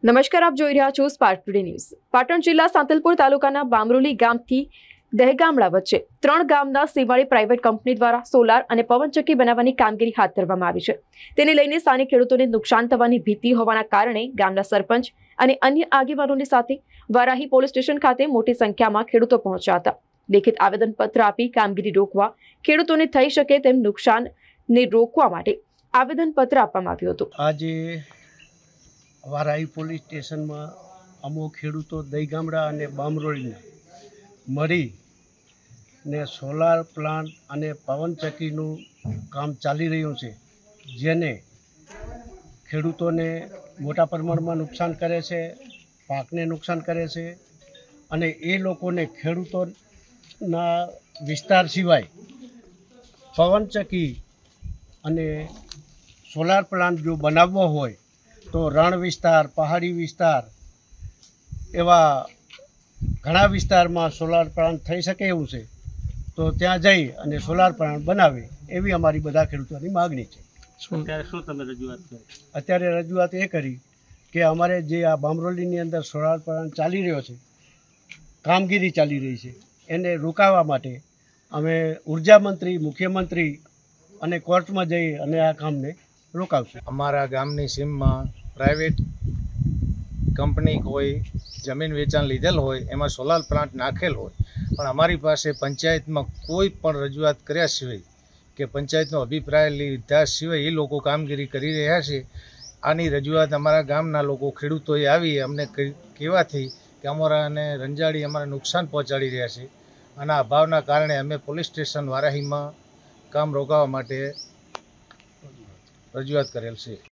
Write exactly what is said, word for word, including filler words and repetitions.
નમસ્કાર, આપ જોઈ રહ્યા છો સ્પાર્ક ટુડે ન્યૂઝ। પાટણ જિલ્લા સાંતલપુર તાલુકાના બામરોલી ગામથી દહેગામડા વચ્ચે ત્રણ ગામના સીમાડે પ્રાઇવેટ કંપની દ્વારા સોલાર અને પવનચક્કી બનાવવાની કામગીરી હાથ ધરવામાં આવી છે। તેને લઈને સ્થાનિક ખેડૂતોને નુકસાન થવાની ભીતિ હોવાના કારણે ગામના સરપંચ અને અન્ય આગેવાનોની સાથે વારાહી પોલીસ સ્ટેશન ખાતે મોટી સંખ્યામાં ખેડૂતો પહોંચ્યા હતા। લેખિત આવેદનપત્ર આપી કામગીરી રોકવા ખેડૂતોને થઈ શકે તેમ નુકસાનને રોકવા માટે આવેદનપત્ર આપવામાં આવ્યું હતું। આજે વારાહી પોલીસ સ્ટેશનમાં અમુક ખેડૂતો દહીગામડા અને બામરોલીના મળી ને સોલાર પ્લાન્ટ અને પવનચક્કીનું કામ ચાલી રહ્યું છે, જેને ખેડૂતોને મોટા પ્રમાણમાં નુકસાન કરે છે, પાકને નુકસાન કરે છે અને એ લોકોને ખેડૂતોના વિસ્તાર સિવાય પવનચક્કી અને સોલાર પ્લાન્ટ જો બનાવવો હોય તો રણ વિસ્તાર, પહાડી વિસ્તાર એવા ઘણા વિસ્તારમાં સોલાર પ્લાન્ટ થઈ શકે એવું છે, તો ત્યાં જઈ અને સોલાર પ્લાન્ટ બનાવે એવી અમારી બધા ખેડૂતોની માગણી છે। અત્યારે શું તમે રજૂઆત કરી? અત્યારે રજૂઆત એ કરી કે અમારે જે આ બામરોલીની અંદર સોલાર પ્લાન્ટ ચાલી રહ્યો છે, કામગીરી ચાલી રહી છે, એને રોકાવા માટે અમે ઉર્જા મંત્રી, મુખ્યમંત્રી અને કોર્ટમાં જઈ અને આ કામને રોકાવશું। અમારા ગામની સીમમાં પ્રાઇવેટ કંપની કોઈ જમીન વેચાણ લીધેલ હોય, એમાં સોલાર પ્લાન્ટ નાખેલ હોય, પણ અમારી પાસે પંચાયતમાં કોઈ પણ રજૂઆત કર્યા સિવાય કે પંચાયતનો અભિપ્રાય લીધા સિવાય એ લોકો કામગીરી કરી રહ્યા છે। આની રજૂઆત અમારા ગામના લોકો ખેડૂતોએ આવી અમને કહેવાથી કે અમારાને રંજાડી અમારે નુકસાન પહોંચાડી રહ્યા છે, અને આ અભાવના કારણે અમે પોલીસ સ્ટેશન વારાહીમાં કામ રોકાવા માટે રજૂઆત કરેલ છે।